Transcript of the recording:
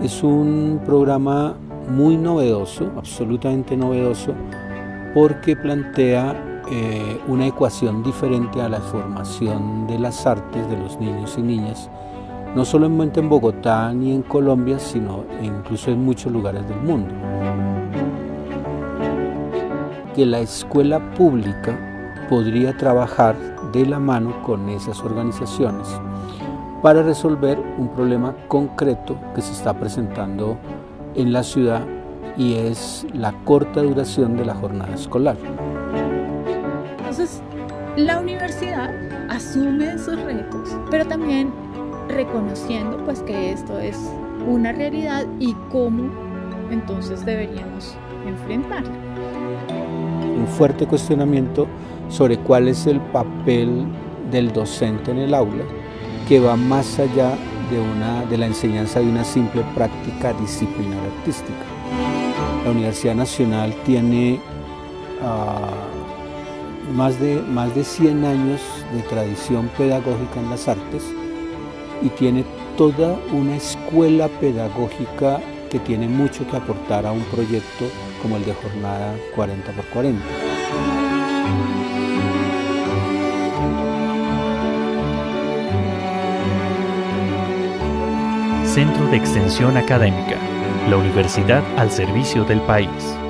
Es un programa muy novedoso, absolutamente novedoso, porque plantea una ecuación diferente a la formación de las artes de los niños y niñas, no solamente en Bogotá ni en Colombia, sino incluso en muchos lugares del mundo. Que la escuela pública podría trabajar de la mano con esas organizaciones para resolver un problema concreto que se está presentando en la ciudad, y es la corta duración de la jornada escolar. Entonces, la universidad asume esos retos, pero también reconociendo pues que esto es una realidad y cómo entonces deberíamos enfrentarla. Un fuerte cuestionamiento sobre cuál es el papel del docente en el aula, que va más allá de la enseñanza de una simple práctica disciplinar artística. La Universidad Nacional tiene más de 100 años de tradición pedagógica en las artes y tiene toda una escuela pedagógica que tiene mucho que aportar a un proyecto como el de Jornada 40×40. Centro de Extensión Académica, la universidad al servicio del país.